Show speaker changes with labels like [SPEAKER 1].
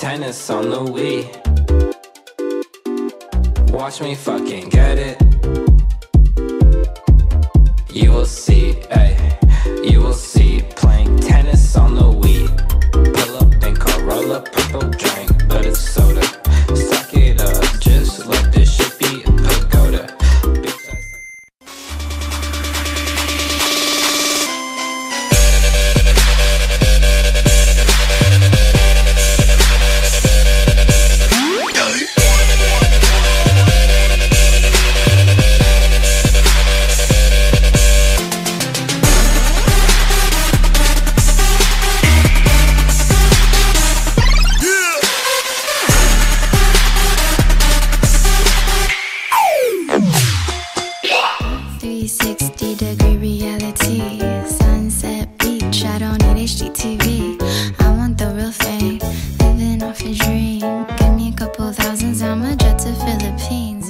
[SPEAKER 1] tennis on the Wii. Watch me fucking get it. You will see, ayy, you will see. Playing tennis on the Wii. Pull up and roll up, purple drink, but it's soda. Suck it up, just let this shit be a pagoda. Bitch, I said
[SPEAKER 2] reality, sunset beach. I don't need HGTV. I want the real thing, living off a dream. Give me a couple thousands, I'ma jet to Philippines.